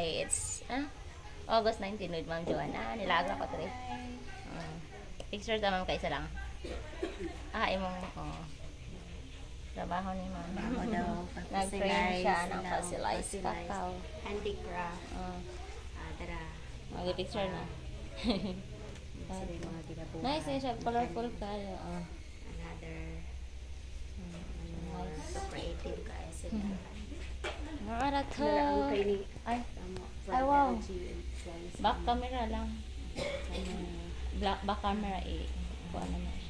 today. It's August 19 with Ma'am Joanna. Nilagra ko today. Picture ta, Ma'am, kaisa lang. Imong trabaho ni Ma'am. Ako daw, Nag-train siya ng facilize kakao. handicraft. Tara. Mag-picture na. Sila yung mga ginabuhat. Nice na siya. Colorful kayo. Another. Nice. So creative guys. Sila. Maarat ka. Ang kay ni. Ay, Tama. Ay, wow. Influence. back camera lang. Back camera kuha naman siya.